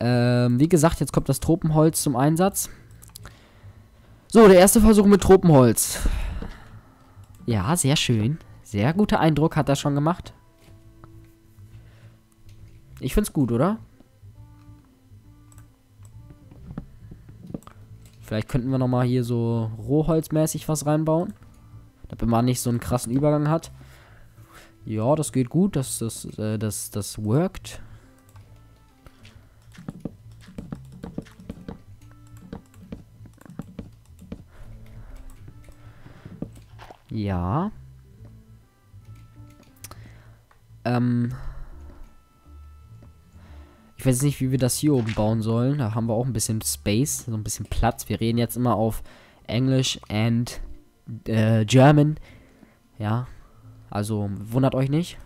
Wie gesagt, jetzt kommt das Tropenholz zum Einsatz. So, der erste Versuch mit Tropenholz. Ja, sehr schön. Sehr guter Eindruck hat er schon gemacht. Ich find's gut, oder? Vielleicht könnten wir nochmal hier so rohholzmäßig was reinbauen. Damit man nicht so einen krassen Übergang hat. Ja, das geht gut. Das worked. Ja. Ich weiß nicht, wie wir das hier oben bauen sollen. Da haben wir auch ein bisschen Space, so ein bisschen Platz. Wir reden jetzt immer auf Englisch and German. Ja, also wundert euch nicht.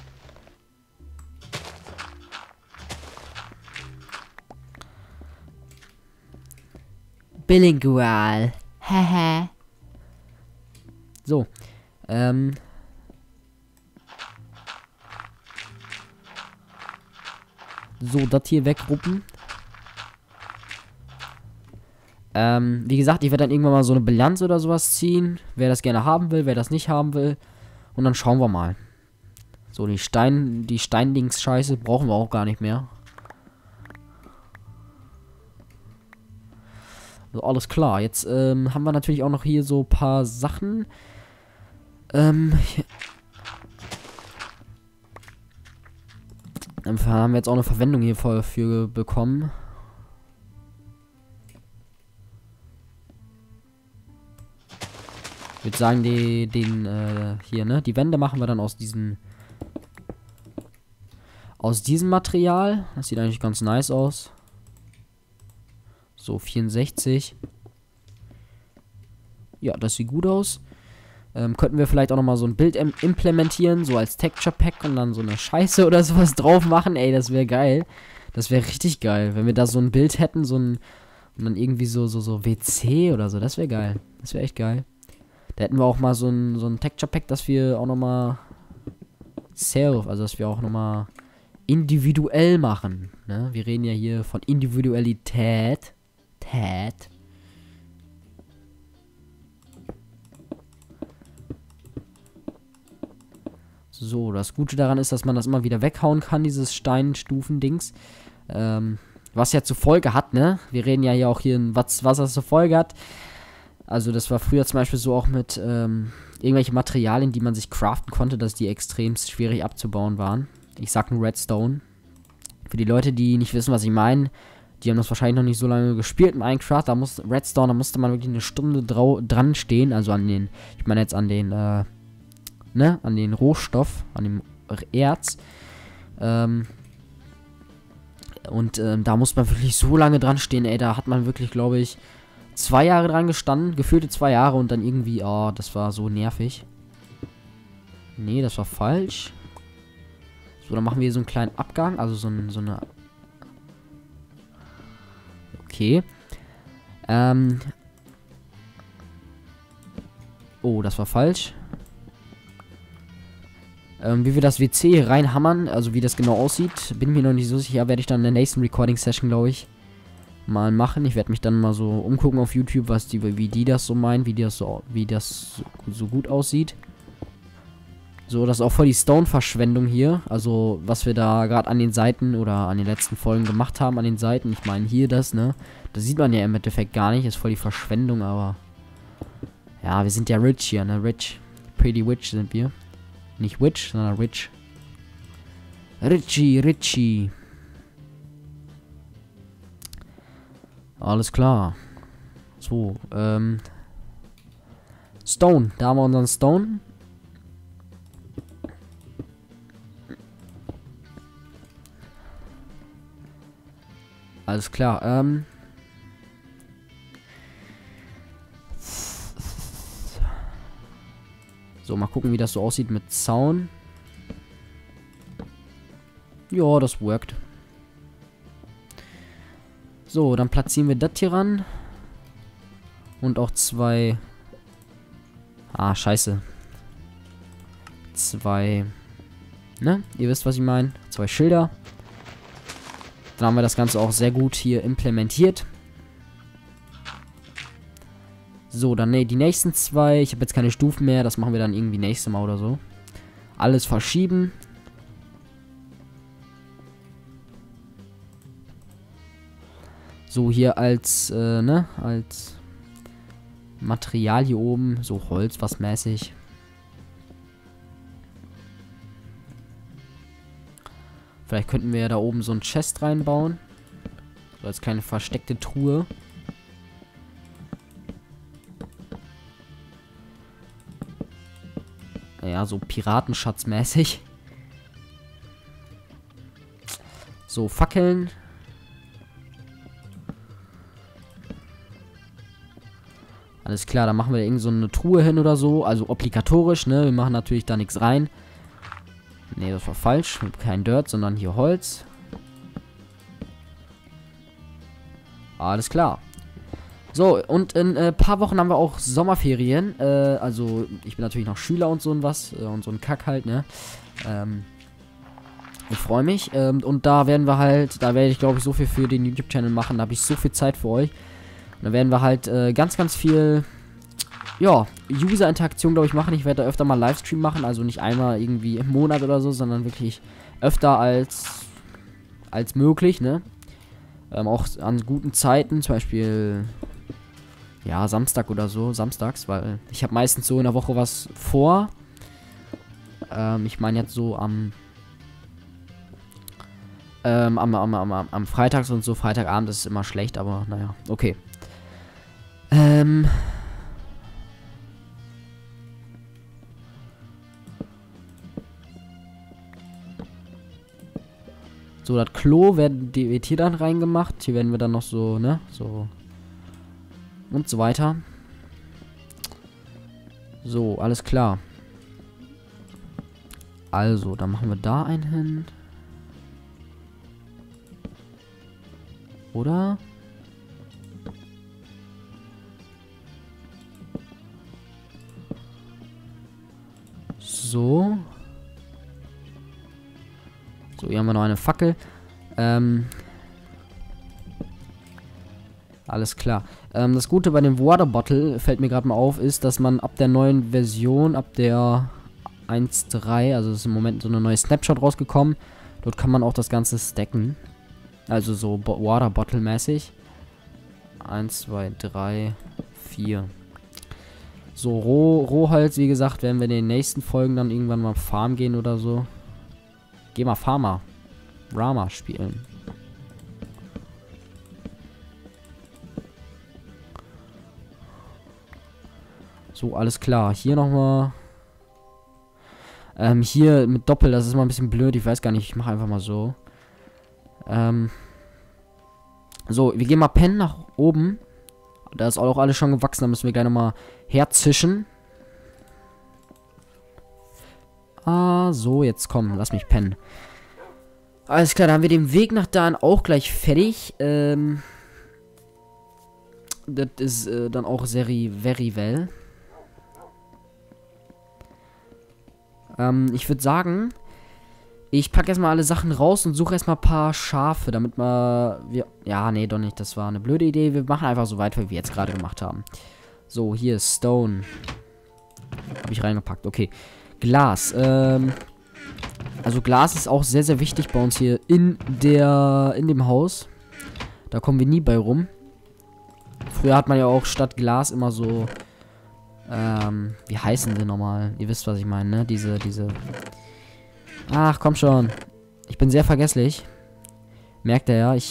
Bilingual. Haha. So. So, das hier wegruppen. Wie gesagt, ich werde dann irgendwann mal so eine Bilanz oder sowas ziehen. Wer das gerne haben will, wer das nicht haben will. Und dann schauen wir mal. So, die Steindings-Scheiße brauchen wir auch gar nicht mehr. So, alles klar. Jetzt haben wir natürlich auch noch hier so ein paar Sachen. Haben wir jetzt auch eine Verwendung hier für bekommen. Ich würde sagen, hier, ne? Die Wände machen wir dann aus diesem Material. Das sieht eigentlich ganz nice aus. So, 64. Ja, das sieht gut aus. Könnten wir vielleicht auch nochmal so ein Bild implementieren, so als Texture Pack und dann so eine Scheiße oder sowas drauf machen. Ey, das wäre geil. Das wäre richtig geil, wenn wir da so ein Bild hätten, und dann irgendwie so WC oder so. Das wäre geil. Das wäre echt geil. Da hätten wir auch mal so ein Texture Pack, dass wir auch nochmal also dass wir auch nochmal individuell machen. Ne? Wir reden ja hier von Individualität. So, das Gute daran ist, dass man das immer wieder weghauen kann, dieses Steinstufen-Dings. Was ja zur Folge hat, ne? Wir reden ja hier auch hier, was das zur Folge hat. Also das war früher zum Beispiel so auch mit irgendwelche Materialien, die man sich craften konnte, dass die extrem schwierig abzubauen waren. Ich sag nur Redstone. Für die Leute, die nicht wissen, was ich meine, die haben das wahrscheinlich noch nicht so lange gespielt in Minecraft. Da musste man wirklich eine Stunde dran stehen. Also ich meine jetzt an den, an den Rohstoff, an dem Erz. Da muss man wirklich so lange dran stehen, ey. Da hat man wirklich, glaube ich, 2 Jahre dran gestanden. Gefühlte 2 Jahre und dann irgendwie, oh, das war so nervig. Nee, das war falsch. So, dann machen wir hier so einen kleinen Abgang. Also so eine... Okay. Oh, das war falsch. Wie wir das WC hier reinhammern, also wie das genau aussieht, bin mir noch nicht so sicher. Werde ich dann in der nächsten Recording-Session, glaube ich, mal machen. Ich werde mich dann mal so umgucken auf YouTube, wie die das so meinen, wie das so gut aussieht. So, das ist auch voll die Stone-Verschwendung hier. Also, was wir da gerade an den Seiten oder an den letzten Folgen gemacht haben an den Seiten. Ich meine, hier das, ne? Das sieht man ja im Endeffekt gar nicht. Ist voll die Verschwendung, aber... Ja, wir sind ja rich hier, ne? Rich. Pretty rich sind wir. Nicht witch, sondern rich. Richie. Alles klar. So, Stone. Da haben wir unseren Stone. Alles klar, so, mal gucken, wie das so aussieht mit Zaun. Ja, das worked. So, dann platzieren wir das hier ran. Und auch 2... Ah, scheiße. 2... Ne? Ihr wisst, was ich meine. 2 Schilder. Dann haben wir das Ganze auch sehr gut hier implementiert. So, dann die nächsten 2. Ich habe jetzt keine Stufen mehr. Das machen wir dann irgendwie nächstes Mal oder so. Alles verschieben. So, hier als, als Material hier oben. So Holz, was mäßig. Vielleicht könnten wir ja da oben so ein Chest reinbauen. So als kleine versteckte Truhe. Ja, so Piratenschatzmäßig. So, Fackeln. Alles klar, dann machen wir irgend so eine Truhe hin oder so. Also obligatorisch, ne? Wir machen natürlich da nichts rein. Ne, das war falsch. Kein Dirt, sondern hier Holz. Alles klar. So, und in ein paar Wochen haben wir auch Sommerferien. Also, ich bin natürlich noch Schüler und so und was. Und so ein Kack halt, ne? Ich freue mich. Und da werden wir halt, da werde ich, glaube ich, so viel für den YouTube-Channel machen. Da habe ich so viel Zeit für euch. Und da werden wir halt ganz, ganz viel, ja, User-Interaktion, glaube ich, machen. Ich werde da öfter mal Livestream machen. Also nicht einmal irgendwie im Monat oder so, sondern wirklich öfter als möglich, ne? Auch an guten Zeiten, zum Beispiel, ja, Samstag oder so, samstags, weil ich habe meistens so in der Woche was vor. Ich meine jetzt so am Freitags und so, Freitagabend ist immer schlecht, aber naja, okay. So, das Klo wird hier dann reingemacht. Hier werden wir dann noch so, ne, so und so weiter. So, alles klar. Also, dann machen wir da einen hin. Oder? So. So, hier haben wir noch eine Fackel. Alles klar. Das Gute bei dem Water Bottle, fällt mir gerade mal auf, ist, dass man ab der neuen Version, ab der 1.3, also ist im Moment so eine neue Snapshot rausgekommen, dort kann man auch das Ganze stacken. Also so Water Bottle mäßig. 1, 2, 3, 4. So, Rohholz, wie gesagt, werden wir in den nächsten Folgen dann irgendwann mal Farm gehen oder so. Geh mal Farmer. Rama spielen. So, alles klar. Hier nochmal. Hier mit Doppel, das ist mal ein bisschen blöd. Ich weiß gar nicht, ich mache einfach mal so. So, wir gehen mal pennen nach oben. Da ist auch alles schon gewachsen. Da müssen wir gleich nochmal herzischen. Ah, so, jetzt komm, lass mich pennen. Alles klar, dann haben wir den Weg nach da auch gleich fertig. Das ist dann auch very well. Ich würde sagen, ich packe erstmal alle Sachen raus und suche erstmal ein paar Schafe, damit wir... Ja, nee, doch nicht, das war eine blöde Idee. Wir machen einfach so weiter, wie wir jetzt gerade gemacht haben. So, hier ist Stone. Habe ich reingepackt, okay. Glas, also Glas ist auch sehr, sehr wichtig bei uns hier in dem Haus. Da kommen wir nie bei rum. Früher hat man ja auch statt Glas immer so, wie heißen sie nochmal? Ihr wisst, was ich meine, ne? Diese... Ach, komm schon. Ich bin sehr vergesslich. Merkt ihr ja,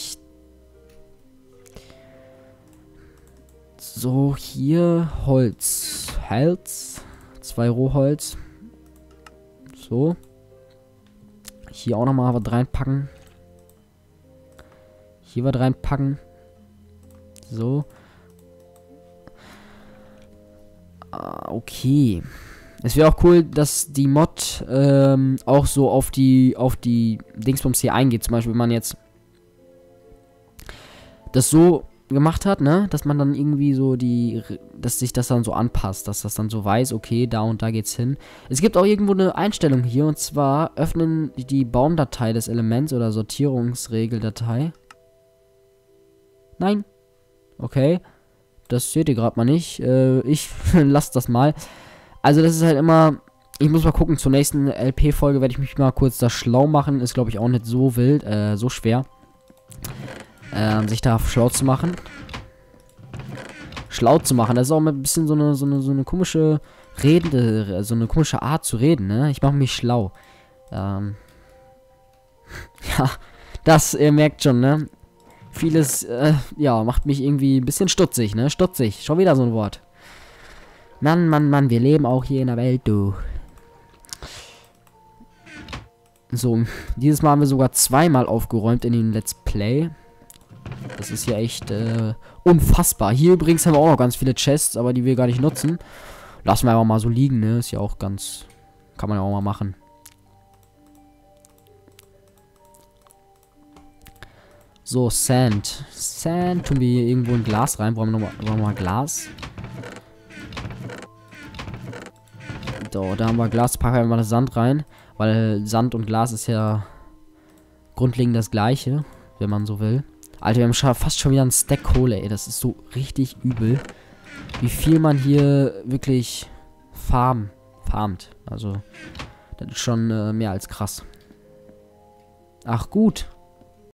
So, hier Holz. 2 Rohholz. So. Hier auch nochmal was reinpacken. Hier was reinpacken. So. Okay. Es wäre auch cool, dass die Mod auch so auf die Dingsbums hier eingeht. Zum Beispiel, wenn man jetzt das so gemacht hat, ne, dass man dann irgendwie so dass sich das dann so anpasst, dass das dann so weiß, okay, da und da geht's hin. Es gibt auch irgendwo eine Einstellung hier, und zwar öffnen die Baumdatei des Elements oder Sortierungsregeldatei. Nein. Okay. Das seht ihr gerade mal nicht. Ich lasse das mal. Also das ist halt immer... Ich muss mal gucken, zur nächsten LP-Folge werde ich mich mal kurz da schlau machen. Ist, glaube ich, auch nicht so wild, so schwer. Sich da schlau zu machen. Schlau zu machen, das ist auch ein bisschen so eine komische so eine komische Art zu reden, ne? Ich mache mich schlau. Ja, das, ihr merkt schon, ne? Vieles, ja, macht mich irgendwie ein bisschen stutzig, ne? Stutzig, schon wieder so ein Wort. Mann, Mann, Mann, wir leben auch hier in der Welt, du. So, dieses Mal haben wir sogar zweimal aufgeräumt in dem Let's Play. Das ist ja echt unfassbar. Hier übrigens haben wir auch noch ganz viele Chests, aber die wir gar nicht nutzen. Lassen wir einfach mal so liegen, ne? Ist ja auch ganz... Kann man ja auch mal machen. So, Sand. Sand tun wir hier irgendwo in Glas rein. Brauchen wir nochmal Glas. So, da haben wir Glas. Packen wir mal das Sand rein. Weil Sand und Glas ist ja grundlegend das gleiche, wenn man so will. Alter, wir haben fast schon wieder einen Stack Kohle, ey. Das ist so richtig übel. Wie viel man hier wirklich farmt. Also, das ist schon mehr als krass. Ach gut.